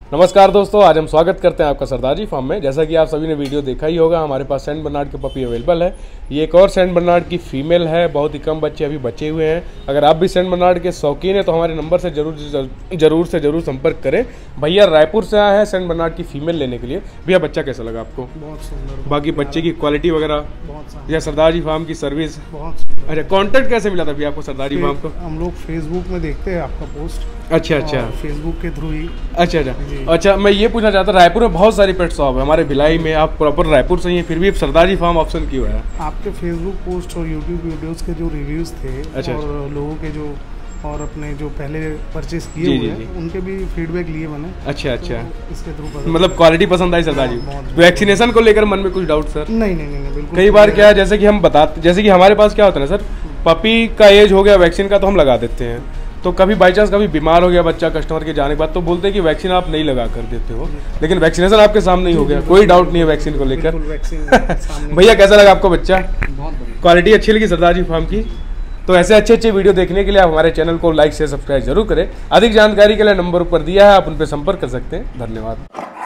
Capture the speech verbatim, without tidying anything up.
नमस्कार दोस्तों, आज हम स्वागत करते हैं आपका सरदार जी फार्म में। जैसा कि आप सभी ने वीडियो देखा ही होगा, हमारे पास सेंट बर्नार्ड के पपी अवेलेबल है। ये एक और सेंट बर्नार्ड की फीमेल है, बहुत ही कम बच्चे अभी बचे हुए हैं। अगर आप भी सेंट बर्नार्ड के शौकीन हैं तो हमारे नंबर से जरूर जरूर से जरूर संपर्क करें। भैया रायपुर से आए हैं सेंट बर्नार्ड की फीमेल लेने के लिए। भैया बच्चा कैसा लगा आपको? बहुत सुंदर। बाकी बच्चे की क्वालिटी वगैरह बहुत या सरदार जी फार्म की सर्विस बहुत सुंदर। अच्छा, कॉन्टेक्ट कैसे मिला था भैया आपको सरदार जी फार्म को? हम लोग फेसबुक में देखते हैं आपका पोस्ट। अच्छा अच्छा, फेसबुक के थ्रू ही। अच्छा अच्छा अच्छा मैं ये पूछना चाहता, रायपुर में बहुत सारी पेट शॉप है, हमारे भिलाई में। आप प्रॉपर रायपुर से ही हैं, फिर भी सरदार जी फार्म ऑप्शन क्यों है? आपके फेसबुक पोस्ट और यूट्यूब वीडियोस के जो रिव्यूज थे, अच्छा, और लोगों के जो और अपने जो पहले परचेस किए हुए हैं उनके भी फीडबैक लिए मैंने। अच्छा अच्छा, तो इसके थ्रू मतलब क्वालिटी पसंद आई सरदार जी। वैक्सीनेशन को लेकर मन में कुछ डाउट सर? नहीं नहीं नहीं बिल्कुल। कई बार क्या है, जैसे कि हम बताते, जैसे कि हमारे पास क्या होता है ना सर, पपी का एज हो गया वैक्सीन का तो हम लगा देते हैं, तो कभी बाई चांस कभी बीमार हो गया बच्चा कस्टमर के जाने के बाद तो बोलते हैं कि वैक्सीन आप नहीं लगा कर देते हो, लेकिन वैक्सीनेशन आपके सामने ही हो गया, कोई डाउट नहीं है वैक्सीन को लेकर। भैया कैसा लगा आपको बच्चा? क्वालिटी अच्छी लगी सरदार जी फार्म की? तो ऐसे अच्छे अच्छे वीडियो देखने के लिए आप हमारे चैनल को लाइक शेयर सब्सक्राइब जरूर करें। अधिक जानकारी के लिए नंबर ऊपर दिया है, आप उन पर संपर्क कर सकते हैं। धन्यवाद।